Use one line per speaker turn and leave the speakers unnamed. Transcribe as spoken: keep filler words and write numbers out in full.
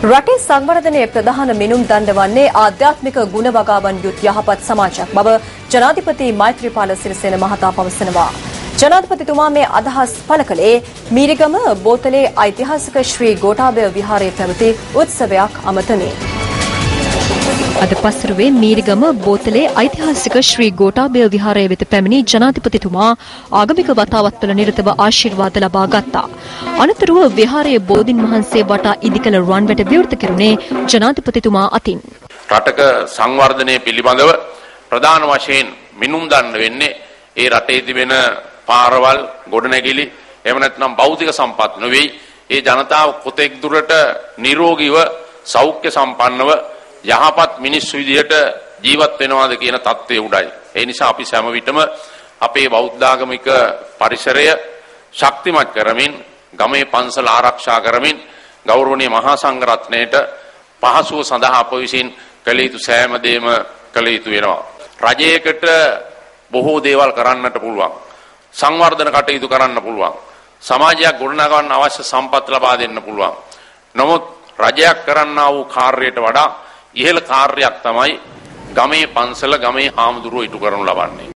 රටේ සංවර්ධනයේ ප්‍රධාන මිනුම් දණ්ඩ වන්නේ ආධ්‍යාත්මික ගුණ වගාවන් යුත් යහපත් සමාජයක් බව ජනාධිපති මෛත්‍රීපාල සිරිසේන මහතා පවසනවා. ජනාධිපතිතුමා මේ අදහස් පළ කළේ මීරිගම බෝතලේ ඓතිහාසික ශ්‍රී ගෝඨාභය විහාරයේ පැවති උත්සවයක් අමතමින්. අද පසුරුවේ මීරිගම බෝතලේ ඓතිහාසික ශ්‍රී ගෝඨාභය විහාරය වෙත පැමිණි ජනාධිපතිතුමා ආගමික වතාවත්වල නිරතව ආශිර්වාද ලබා ගත්තා. අනතුරුව විහාරයේ බෝධින් වහන්සේ වටා ඉදිකළ රුවන්වැට විවෘත කෙරුණේ ජනාධිපතිතුමා අතින්.
රටක සංවර්ධනය පිළිබඳව ප්‍රධාන වශයෙන් මිනුම් දන්න වෙන්නේ ඒ රටේ තිබෙන පාරවල්, ගොඩනැගිලි, එහෙම නැත්නම් භෞතික සම්පත් නෙවෙයි. ඒ ජනතාව කොතෙක් දුරට නිරෝගීව, සෞඛ්‍ය සම්පන්නව යහපත් මිනිස්සු විදියට ජීවත් වෙනවාද කියන தත්ත්වය උඩයි. ඒ නිසා අපි සෑම විටම අපේ බෞද්ධාගමික පරිසරය ශක්තිමත් කරමින්, ගමේ පන්සල ආරක්ෂා කරමින්, ගෞරවනීය මහා සංඝරත්නයට පහසුව සඳහා අප විසින් කළ යුතු සෑම දෙයක්ම කළ යුතු වෙනවා. රජයකට බොහෝ දේවල් කරන්නට පුළුවන්. සංවර්ධන කටයුතු කරන්න පුළුවන්. සමාජයක් ගොඩනගන්න අවශ්‍ය සම්පත් ලබා දෙන්න පුළුවන්. නමුත් රජයක් කරන්නා වූ කාර්යයට වඩා ඉහළ කාර්යයක් තමයි ගමේ පන්සල, ගමේ හාමුදුරුවෝ ඉටු කරනු ලබන්නේ.